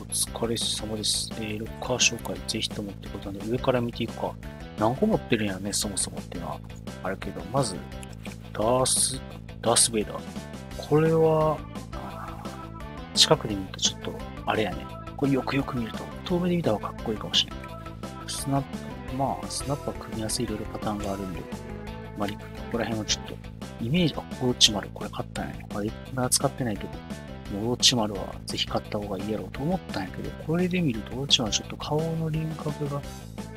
疲れ様です。ロッカー紹介ぜひともってことなんで、上から見ていくか。何個持ってるんやね、そもそもっていうのはあるけど、まず、ダースベイダー。これは、近くで見るとちょっと、あれやね。これよくよく見ると、遠目で見た方がかっこいいかもしれない。スナップ、スナップは組み合わせいろいろパターンがあるんで、ここら辺はちょっと、イメージ、オロチマル、これ買ったんやね。まだ使ってないけど、オロチマルはぜひ買った方がいいやろうと思ったんやけど、これで見るとオロチマルちょっと顔の輪郭が、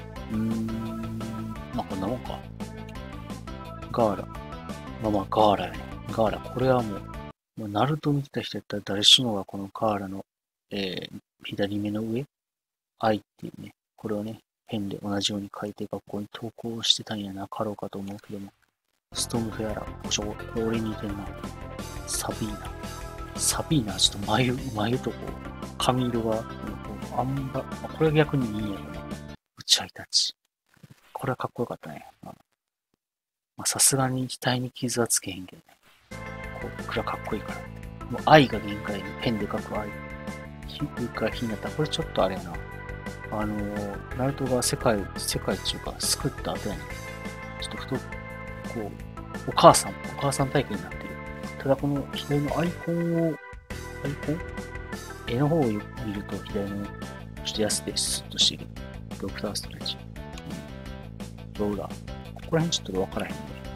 まあこんなもんか。ガーラ。ガーラやね。ガーラ。これはもうナルト見てた人やったら誰しもがこのガーラの、左目の上、愛っていうね、これをね、ペンで同じように書いて学校に投稿してたんやなかろうかと思うけども、ストームフェアラ、これ俺に似てんな。サビーナ、ちょっと眉とこう、髪色が、これが逆にいいんやろね。打ち合いタッチ。これはかっこよかったね。さすがに額に傷はつけへんけどね。これはかっこいいから。もう愛が限界にペンで書く愛。上から火になったら、これちょっとあれやな。ナルトが世界っていうか、救った後やね。ちょっとこう、お母さん体験になってる。ただこの左のアイコン絵の方をよく見ると左のちょっと安でスッとしてる。ドクターストレッチ。ローラー。ここら辺ちょっとわからへんね。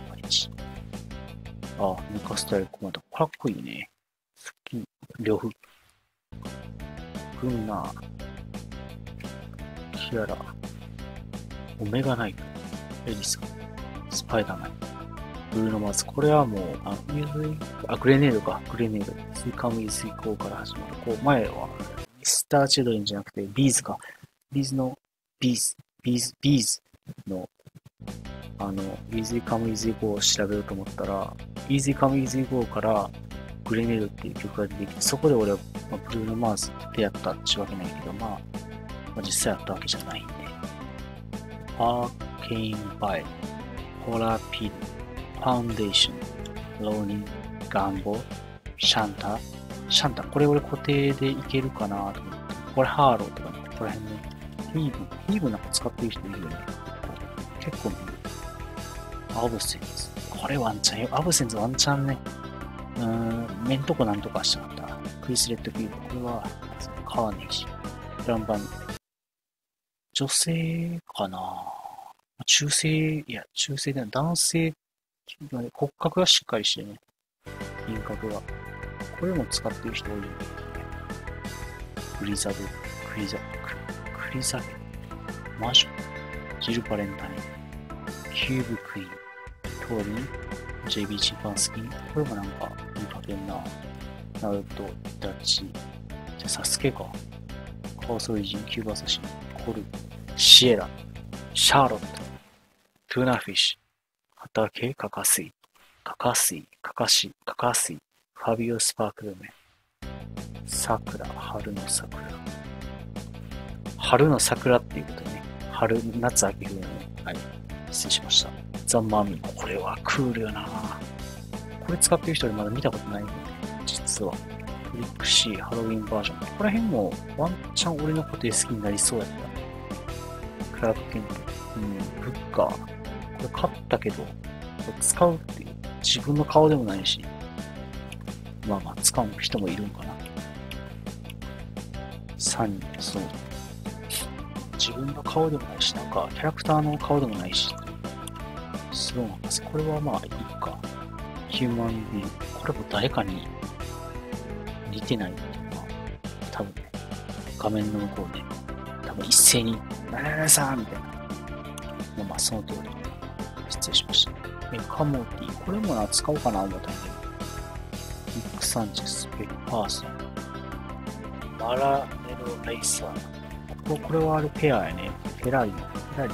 メカスタイルコマンド。かっこいいね。スキン、両フ。グンナー。キアラ。オメガナイト。エリス。スパイダーマン。ブルーノマーズ。これはもう、グレネードか。グレネード。スイカムイスイコーから始まる。前は、ミスターチルドレンじゃなくて、ビーズか。ビーズの、ビーズの、Easy Come Easy Go を調べようと思ったら、Easy Come Easy Go からグレネードっていう曲が出てきて、そこで俺は、ブルーノマーズって出会ったってわけないけど、実際あったわけじゃないんで。アーケインバイ、ホラーピル、ファウンデーション、ローニン、ガンボ、シャンタ、これ俺固定でいけるかなと思って。これハーローとかね、ここら辺ね。ヒーブなんか使ってる人いるよね。結構見る。アブセンス。これワンチャンよ。アブセンスワンチャンね。メントコなんとかしちまった。クリスレッドフィールド。これは、カーネージ。ブランバン。女性かな中性では男性、骨格がしっかりしてね。輪郭が。これも使ってる人多いよね。クリザベ。マーション。ジルパレンタイン。キューブクイーン。トーリン。JBG パンスキン。これもなんかいい加減な。ナルト、ダッチ。じゃサスケか。カーソリジン、キューブアサシン。コル。シエラ。シャーロット。トゥーナフィッシュ。畑、カカスイ。ファビオ・スパークルメン。桜、春の桜。春の桜っていうことね。春、夏、秋冬のね。はい。失礼しました。ザ・マミー。これはクールよな。これ使ってる人でまだ見たことないんだよね。実は。トリックシー、ハロウィンバージョン。ここら辺もワンチャン俺のことで好きになりそうやった。クラークケント。ブッカー。これ買ったけど、これ使うっていう。自分の顔でもないし。使う人もいるんかな。サニー、そう。自分の顔でもないし、なんかキャラクターの顔でもないし。そうなんです。これはいいか。ヒューマンビュー。これも誰かに似てないっていうのは、多分ね、画面の向こうで、多分一斉に、さーみたいな。その通り。失礼しました。カモティ。これも使おうかな思ったんだけど。ニック・サンチェス、ペッパーソン。マラネロ・レイサー。これはペアやね。フェラーリの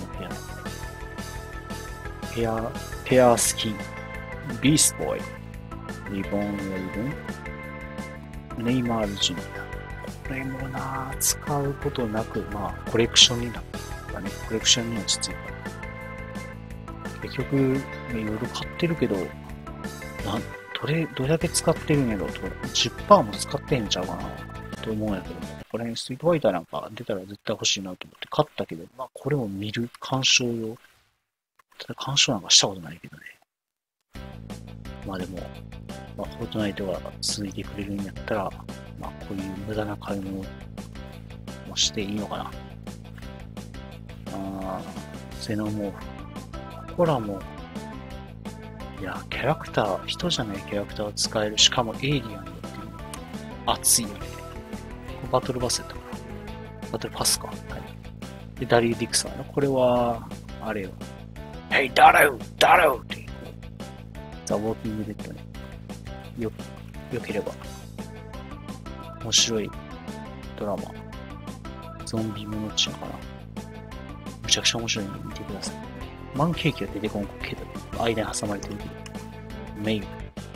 ペアスキン。ビースボーイ。リボン・ウェイブン。ネイマール・ジュニア。これも使うことなく、コレクションになったね。コレクションに落ち着いた。結局、いろいろ買ってるけど、どれだけ使ってるんやろとか、10% も使ってんちゃうかな。 と思うんやけども、これストリートファイターなんか出たら絶対欲しいなと思って買ったけど、まあこれも見る鑑賞用。ただ鑑賞なんかしたことないけどね。まあでも、まあ、フォートナイトが続いてくれるんやったら、まあこういう無駄な買い物もしていいのかな。ゼノモーフ。ここらも、いや、キャラクター、人じゃないキャラクターを使える、しかもエイリアンだっていうの熱いよね。バトルバスやったかな。バトルパスか。はい。で、ダリュー・ディクサーの、これは、あれよ。Hey, ダルーダルーって、ザ・ウォーキングデッドね。よければ、面白いドラマ、ゾンビものっちゅうのかな。むちゃくちゃ面白いので見てください。マンケーキは出てこんけど、間に挟まれてるけど。メイン。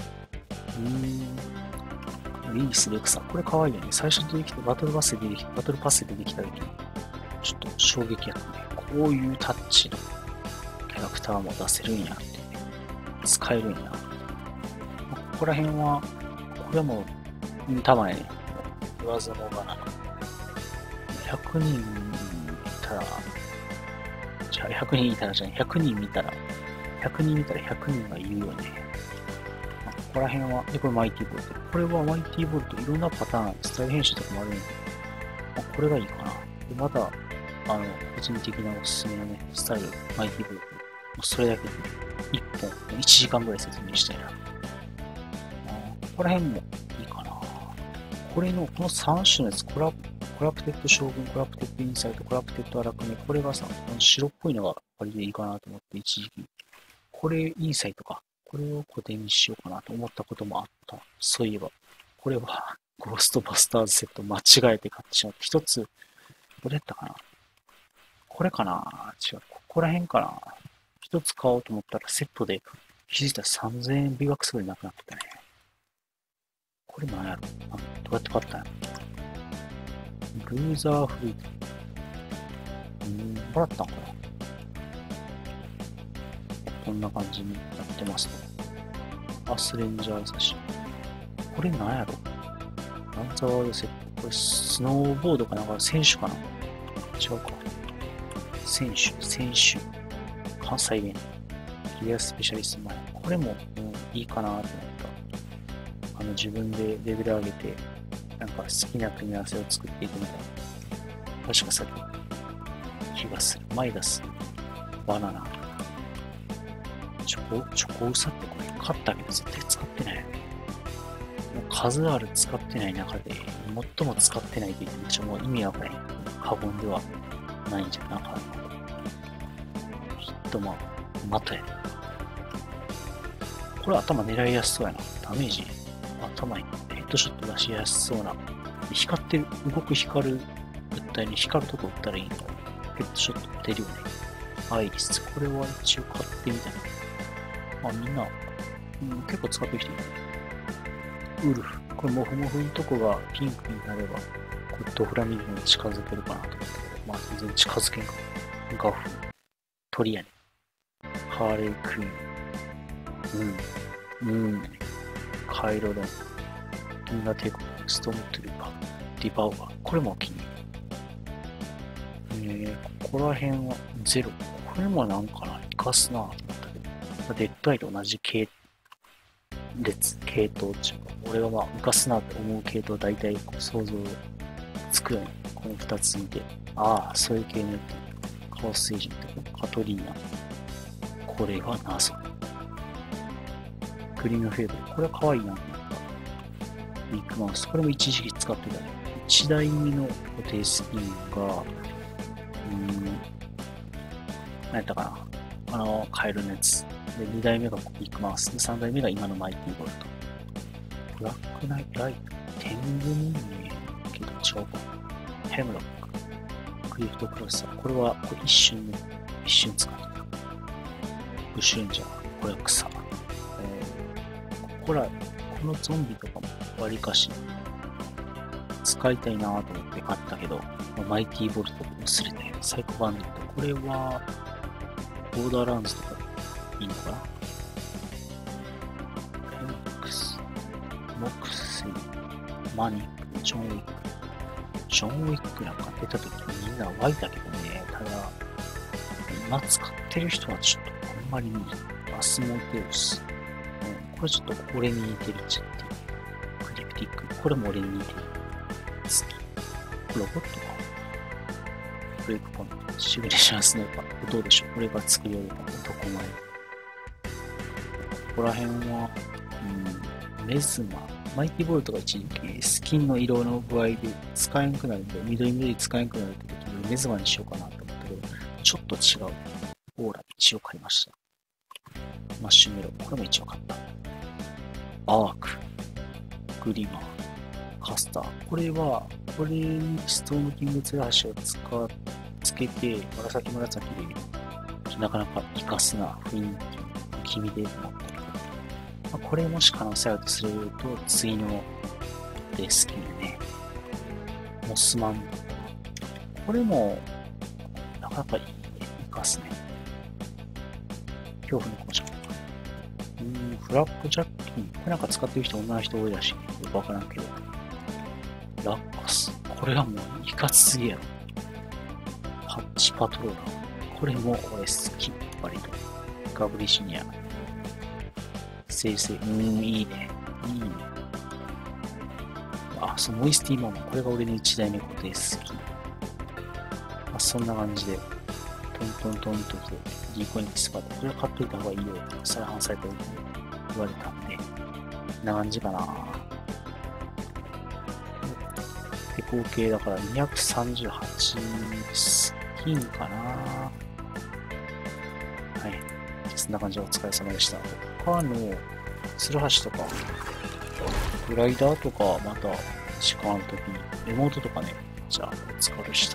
リース・レクサー。これ可愛いよね。最初出てきて、バトルパスで出てきた時に、ちょっと衝撃やったね。こういうタッチのキャラクターも出せるんやって、ね。使えるんや。ここら辺は、これも、たまにね、言わずもがな。100人いたら、100人いたらじゃない、100人見たら100人が言うよね。ここら辺は、で、これマイティボルト。これはマイティボルト、いろんなパターン、スタイル編集とかもあるんで、これがいいかな。で、また、個人的なおすすめのね、スタイル、マイティボルト。それだけで、1本、1時間ぐらい説明したいな。ここら辺もいいかな。この3種のやつ、コラプテッド将軍、コラプテッドインサイト、コラプテッドアラクメ、これがさ、白っぽいのが割でいいかなと思って、一時期。これ、インサイトか。これを固定にしようかなと思ったこともあった。そういえば、これは、ゴーストバスターズセット間違えて買ってしまって、一つ、どれやったかな。これかな違う、ここら辺かな。一つ買おうと思ったら、セットで、気づいたら3000円美額すぐになくなってたね。これ何やろどうやって買ったんやろルーザーフリート。もらったんかなこんな感じになってますと。アスレンジャー差し。これ何やろランザワールドセット。これスノーボードかなんか選手かな違うか。選手。関西弁。ギアスペシャリスト前。これも、いいかなと思った。自分でレベル上げて、なんか好きな組み合わせを作っていくみたいな。確かさっき気がする。マイダス、バナナ、チョコウサってこれ買ったけど絶対使ってないよね。もう数ある使ってない中で、最も使ってないと言っても意味わからない。過言ではないんじゃなかった。ヒットマン、マトやね。これ頭狙いやすそうやな。ダメージ、頭にヘッドショット出しやすそうな。光ってる、動く光る物体に光るとこ打ったらいいのか。ヘッドショット打てるよね。アイリス。これは一応買ってみたいな。みんな、結構使ってきてるね。ウルフ。これモフモフのとこがピンクになれば、ドフラミンゴに近づけるかなと思ったけど、全然近づけんか。ガフ。鳥やね。ハーレークイーン。カイロロン。銀河帝国。ストームトゥルーパー。ディバウアー。これもお気に入り。ここら辺はゼロ。これもなんかな、生かすなぁと思ったけど。デッドアイと同じ系統っていうか、俺が生かすなって思う系統大体想像つくよね。この二つ見て。そういう系によって。カオスエージェント、カトリーナ。これが謎。グリーンフェード。これは可愛いなと思った。ビッグマウス。これも一時期使ってたね。1台目の固定スピンが、何やったかなカエルのやつ。で、2台目がビッグマウス。で、3台目が今のマイティボルト。ブラックナイトライト。天狗に見えるけど違うか。ヘムロック。クリフトクロッサー。これは一瞬使った。ブッシュエンジャー。これは草。このゾンビとかもわりかし使いたいなと思って買ったけど、マイティボルトも薄れたよ。サイコバンディット。これは、ボーダーランズとかいいのかなフェニックス、モクセイ、マニック、ジョンウィック。 ジョン・ウィックなんか出た時にみんな湧いたけどね、ただ、今使ってる人はちょっとあんまり見ない。アスモテウス。これちょっと俺に似てるっちゃっていう。クリプティック。これも俺に似てる。好き。ロボットか。ブレイクポイント。シミュレーションスナイパー。どうでしょうこれが作りよるか。男前。ここら辺は、メズマ。マイティボルトが一時期スキンの色の具合で使えなくなるんで、緑使えなくなるって時にメズマにしようかなと思ったけど、ちょっと違う。オーラ一応買いました。マッシュメロ。これも一応買った。アーク。グリマー。カスター。これにストームキングツルハシをつけて、紫で、なかなか活かすな雰囲気、君で持ったり。これもし可能性あるとすると、次のレスキューね。モスマン。これも、なかなかいいね。活かすね。恐怖の工場。フラッグジャッキン。これなんか使ってる人、女の人多いらしい。よくわからんけど。ラッカス。これはもう、いかつすぎやろ。ハッチパトローラー。これも俺好き。割と。ガブリシニア。生成。いいね。いいね。モイスティーモン。これが俺の1台目固定好き。そんな感じで。トントンとディーコインスパート。これは買っといた方がいいよ。再販されたように言われたんで。こんな感じかな。で、合計だから238スキンかな。はい。そんな感じでお疲れ様でした。他の、ツルハシとか、グライダーとか、また、時間あるときに、レモートとかね、じゃあ、お疲れした。